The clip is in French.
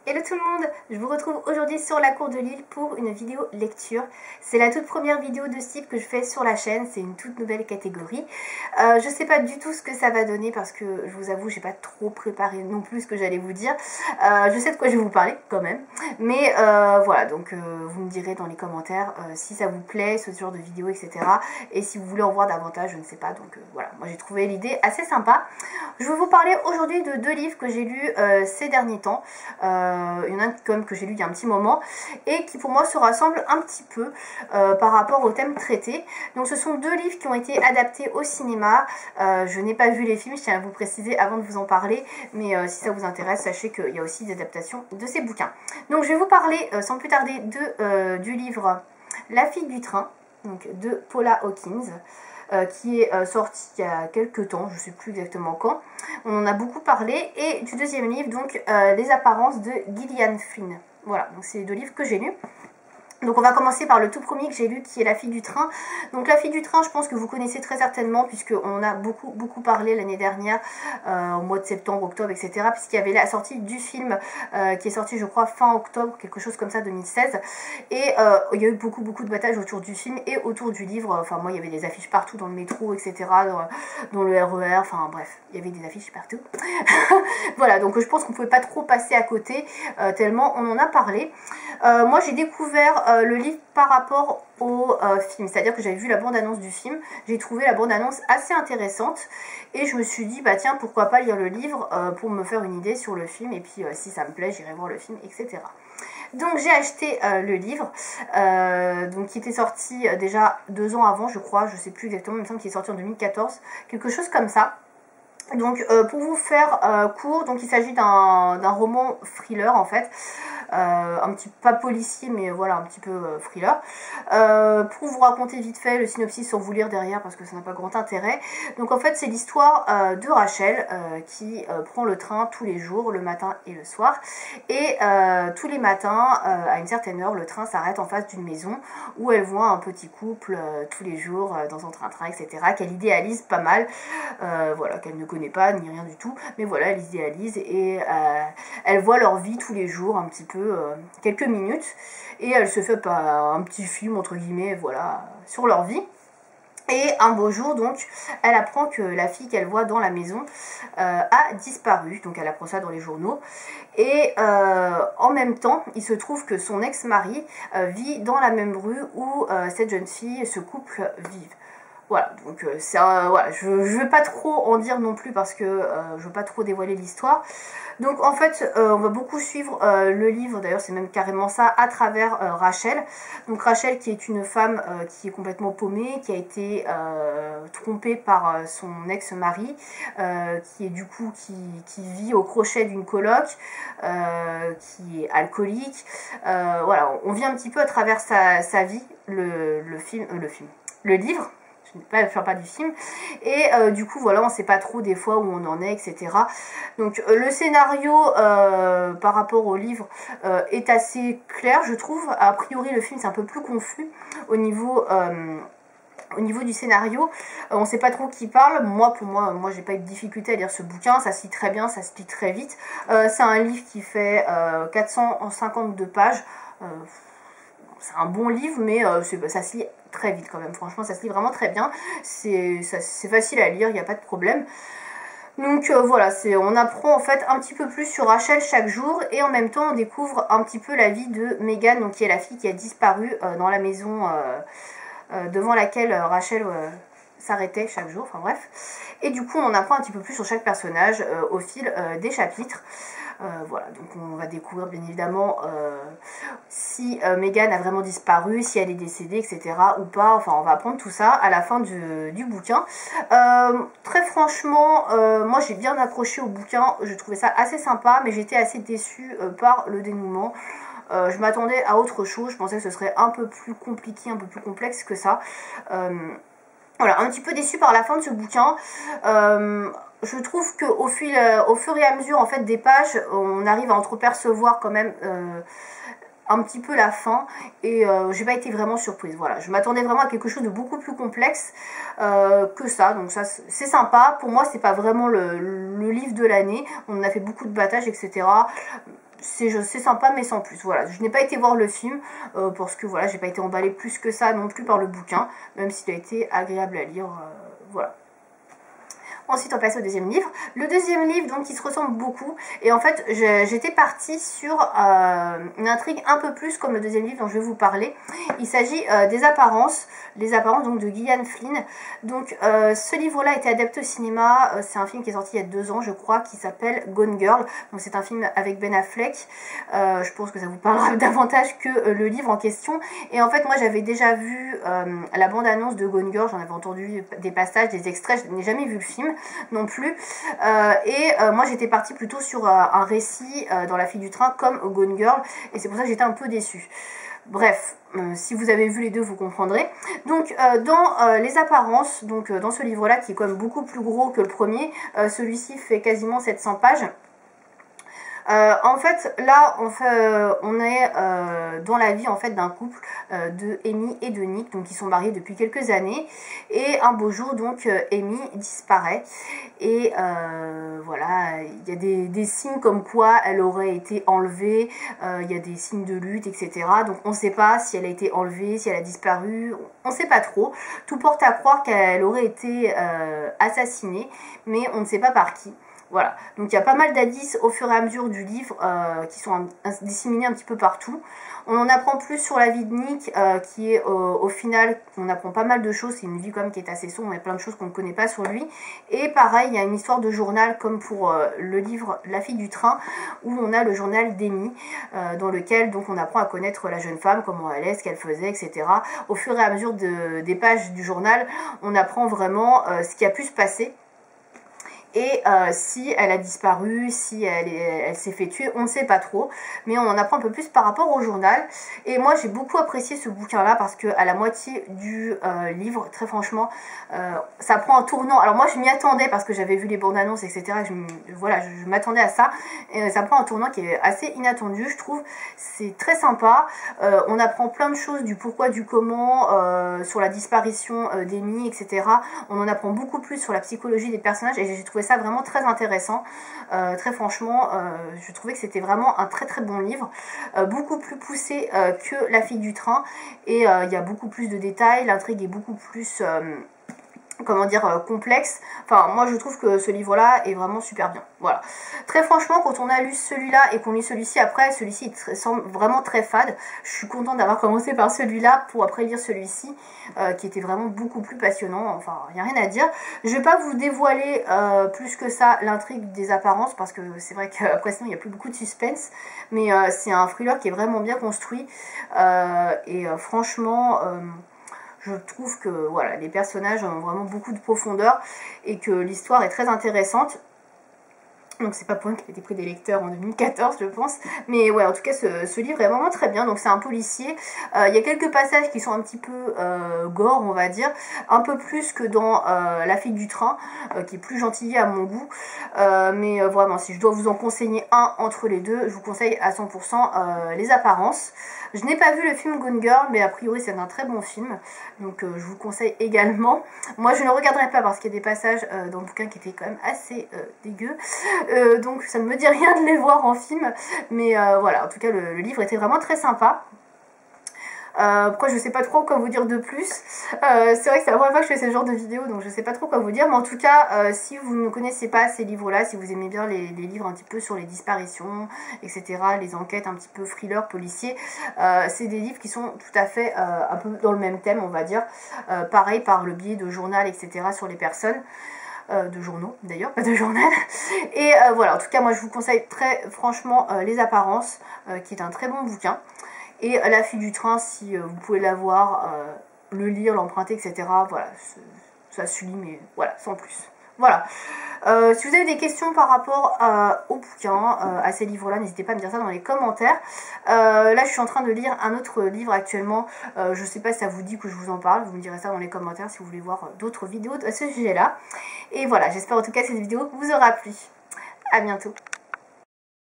Hello tout le monde, je vous retrouve aujourd'hui sur la cour de Lille pour une vidéo lecture. C'est la toute première vidéo de ce type que je fais sur la chaîne, c'est une toute nouvelle catégorie. Je sais pas du tout ce que ça va donner parce que je vous avoue, j'ai pas trop préparé non plus ce que j'allais vous dire. Je sais de quoi je vais vous parler quand même, mais voilà, donc vous me direz dans les commentaires si ça vous plaît, ce genre de vidéo, etc. Et si vous voulez en voir davantage, je ne sais pas, donc voilà, moi j'ai trouvé l'idée assez sympa. Je vais vous parler aujourd'hui de deux livres que j'ai lus ces derniers temps. Il y en a un quand même que j'ai lu il y a un petit moment et qui pour moi se rassemble un petit peu par rapport au thème traité. Donc ce sont deux livres qui ont été adaptés au cinéma. Je n'ai pas vu les films, je tiens à vous préciser avant de vous en parler, mais si ça vous intéresse, sachez qu'il y a aussi des adaptations de ces bouquins. Donc je vais vous parler sans plus tarder du livre La fille du train, donc de Paula Hawkins. Qui est sorti il y a quelques temps, je ne sais plus exactement quand. On en a beaucoup parlé. Et du deuxième livre, donc Les apparences de Gillian Flynn. Voilà, donc c'est les deux livres que j'ai lus. Donc on va commencer par le tout premier que j'ai lu qui est La fille du train. Donc La fille du train, je pense que vous connaissez très certainement puisqu'on en a beaucoup parlé l'année dernière au mois de septembre, octobre, etc. Puisqu'il y avait la sortie du film qui est sorti je crois fin octobre, quelque chose comme ça, 2016. Et il y a eu beaucoup de batailles autour du film et autour du livre. Enfin moi il y avait des affiches partout dans le métro, etc. Dans le RER, enfin bref, il y avait des affiches partout. Voilà, donc je pense qu'on ne pouvait pas trop passer à côté tellement on en a parlé. Moi j'ai découvert le livre par rapport au film, c'est à dire que j'avais vu la bande-annonce du film, j'ai trouvé la bande-annonce assez intéressante et je me suis dit bah tiens pourquoi pas lire le livre pour me faire une idée sur le film et puis si ça me plaît j'irai voir le film, etc. Donc j'ai acheté le livre donc, qui était sorti déjà 2 ans avant je crois, je sais plus exactement, il me semble qu'il est sorti en 2014, quelque chose comme ça. Donc pour vous faire court, donc il s'agit d'un roman thriller en fait, un petit pas policier mais voilà un petit peu thriller. Pour vous raconter vite fait le synopsis sans vous lire derrière parce que ça n'a pas grand intérêt. Donc en fait c'est l'histoire de Rachel qui prend le train tous les jours, le matin et le soir. Et tous les matins à une certaine heure le train s'arrête en face d'une maison où elle voit un petit couple tous les jours dans son train-train, etc. qu'elle idéalise pas mal, voilà, qu'elle ne connaît pas ni rien du tout, mais voilà elle idéalise et elle voit leur vie tous les jours un petit peu, quelques minutes, et elle se fait un petit film entre guillemets voilà sur leur vie. Et un beau jour, donc, elle apprend que la fille qu'elle voit dans la maison a disparu. Donc, elle apprend ça dans les journaux. Et en même temps, il se trouve que son ex-mari vit dans la même rue où cette jeune fille, ce couple vivent. Voilà, donc voilà, je ne veux pas trop en dire non plus parce que je ne veux pas trop dévoiler l'histoire. Donc en fait, on va beaucoup suivre le livre, d'ailleurs c'est même carrément ça, à travers Rachel. Donc Rachel qui est une femme qui est complètement paumée, qui a été trompée par son ex-mari, qui est du coup qui vit au crochet d'une coloc, qui est alcoolique. Voilà, on vit un petit peu à travers sa vie, le livre. Je ne vais pas faire part du film, et du coup voilà on ne sait pas trop des fois où on en est, etc. Donc le scénario par rapport au livre est assez clair je trouve. A priori le film c'est un peu plus confus au niveau du scénario, on ne sait pas trop qui parle. Moi j'ai pas eu de difficulté à lire ce bouquin, ça se lit très bien, ça se lit très vite. C'est un livre qui fait 452 pages. C'est un bon livre, mais ça se lit très vite quand même. Franchement, ça se lit vraiment très bien. C'est facile à lire, il n'y a pas de problème. Donc voilà, on apprend en fait un petit peu plus sur Rachel chaque jour et en même temps on découvre un petit peu la vie de Megan, donc qui est la fille qui a disparu dans la maison devant laquelle Rachel s'arrêtait chaque jour, enfin bref. Et du coup on en apprend un petit peu plus sur chaque personnage au fil des chapitres. Voilà, donc on va découvrir bien évidemment si Megan a vraiment disparu, si elle est décédée, etc. ou pas. Enfin, on va apprendre tout ça à la fin du bouquin. Très franchement, moi j'ai bien accroché au bouquin, je trouvais ça assez sympa, mais j'étais assez déçue par le dénouement. Je m'attendais à autre chose, je pensais que ce serait un peu plus compliqué, un peu plus complexe que ça. Voilà, un petit peu déçue par la fin de ce bouquin. Je trouve qu'au fur et à mesure en fait des pages, on arrive à entrepercevoir quand même un petit peu la fin et j'ai pas été vraiment surprise. Voilà, je m'attendais vraiment à quelque chose de beaucoup plus complexe que ça, donc ça c'est sympa. Pour moi c'est pas vraiment le livre de l'année, on a fait beaucoup de battages, etc. c'est sympa mais sans plus. Voilà, je n'ai pas été voir le film parce que voilà, j'ai pas été emballée plus que ça non plus par le bouquin, même s'il a été agréable à lire. Voilà. Ensuite, on passe au deuxième livre. Le deuxième livre, donc, qui se ressemble beaucoup. Et en fait, j'étais partie sur une intrigue un peu plus comme le deuxième livre dont je vais vous parler. Il s'agit des apparences. Les apparences, donc, de Gillian Flynn. Donc, ce livre-là a été adapté au cinéma. C'est un film qui est sorti il y a 2 ans, je crois, qui s'appelle Gone Girl. Donc, c'est un film avec Ben Affleck. Je pense que ça vous parlera davantage que le livre en question. Et en fait, moi, j'avais déjà vu la bande-annonce de Gone Girl. J'en avais entendu des passages, des extraits. Je n'ai jamais vu le film non plus, moi j'étais partie plutôt sur un récit dans La fille du train comme Gone Girl, et c'est pour ça que j'étais un peu déçue. Bref, si vous avez vu les deux, vous comprendrez. Donc dans les apparences, donc dans ce livre là qui est quand même beaucoup plus gros que le premier, celui-ci fait quasiment 700 pages. En fait, là, on est dans la vie en fait d'un couple de Amy et de Nick, donc ils sont mariés depuis quelques années. Et un beau jour, donc Amy disparaît. Et voilà, il y a des signes comme quoi elle aurait été enlevée. Il y a des signes de lutte, etc. Donc on ne sait pas si elle a été enlevée, si elle a disparu. On ne sait pas trop. Tout porte à croire qu'elle aurait été assassinée, mais on ne sait pas par qui. Voilà, donc il y a pas mal d'indices au fur et à mesure du livre qui sont disséminés un petit peu partout. On en apprend plus sur la vie de Nick qui est au final, on apprend pas mal de choses. C'est une vie quand même qui est assez sombre, il y a plein de choses qu'on ne connaît pas sur lui. Et pareil, il y a une histoire de journal comme pour le livre La fille du train, où on a le journal d'Amy dans lequel donc on apprend à connaître la jeune femme, comment elle est, ce qu'elle faisait, etc. Au fur et à mesure des pages du journal, on apprend vraiment ce qui a pu se passer. Et si elle a disparu, si elle s'est fait tuer, on ne sait pas trop. Mais on en apprend un peu plus par rapport au journal. Et moi j'ai beaucoup apprécié ce bouquin-là parce qu'à la moitié du livre, très franchement, ça prend un tournant. Alors moi je m'y attendais parce que j'avais vu les bandes annonces, etc. Voilà, je m'attendais à ça. Et ça prend un tournant qui est assez inattendu, je trouve. C'est très sympa. On apprend plein de choses du pourquoi, du comment, sur la disparition d'Amy, etc. On en apprend beaucoup plus sur la psychologie des personnages et j'ai trouvé ça vraiment très intéressant. Très franchement, je trouvais que c'était vraiment un très très bon livre, beaucoup plus poussé que La fille du train, et il y a beaucoup plus de détails, l'intrigue est beaucoup plus comment dire, complexe. Enfin, moi je trouve que ce livre là est vraiment super bien. Voilà, très franchement, quand on a lu celui-là et qu'on lit celui-ci après, celui-ci semble vraiment très fade. Je suis contente d'avoir commencé par celui-là pour après lire celui-ci qui était vraiment beaucoup plus passionnant. Enfin, il n'y a rien à dire. Je vais pas vous dévoiler plus que ça l'intrigue des apparences parce que c'est vrai qu'après sinon il n'y a plus beaucoup de suspense, mais c'est un thriller qui est vraiment bien construit franchement je trouve que voilà, les personnages ont vraiment beaucoup de profondeur et que l'histoire est très intéressante. Donc c'est pas pour rien qu'il a été pris des lecteurs en 2014 je pense. Mais ouais, en tout cas ce livre est vraiment très bien. Donc c'est un policier. Il y a quelques passages qui sont un petit peu gore on va dire. Un peu plus que dans La fille du train, qui est plus gentillé à mon goût. Mais vraiment si je dois vous en conseiller un entre les deux, je vous conseille à 100% Les apparences. Je n'ai pas vu le film Gone Girl, mais a priori c'est un très bon film. Donc je vous le conseille également. Moi je ne le regarderai pas parce qu'il y a des passages dans le bouquin qui étaient quand même assez dégueux. Donc ça ne me dit rien de les voir en film, mais voilà, en tout cas le livre était vraiment très sympa. Pourquoi je sais pas trop quoi vous dire de plus. C'est vrai que c'est la première fois que je fais ce genre de vidéo, donc je sais pas trop quoi vous dire, mais en tout cas si vous ne connaissez pas ces livres là, si vous aimez bien les livres un petit peu sur les disparitions, etc., les enquêtes un petit peu thriller, policiers, c'est des livres qui sont tout à fait un peu dans le même thème on va dire, pareil par le biais de journal, etc., sur les personnes. De journaux d'ailleurs, pas de journal. Et voilà, en tout cas moi je vous conseille très franchement Les apparences, qui est un très bon bouquin. Et La fille du train, si vous pouvez l'avoir, le lire, l'emprunter, etc. Voilà, ça suit, mais voilà, sans plus. Voilà. Si vous avez des questions par rapport au bouquin, à ces livres-là, n'hésitez pas à me dire ça dans les commentaires. Là, je suis en train de lire un autre livre actuellement. Je ne sais pas si ça vous dit que je vous en parle. Vous me direz ça dans les commentaires si vous voulez voir d'autres vidéos à ce sujet-là. Et voilà, j'espère en tout cas que cette vidéo vous aura plu. À bientôt.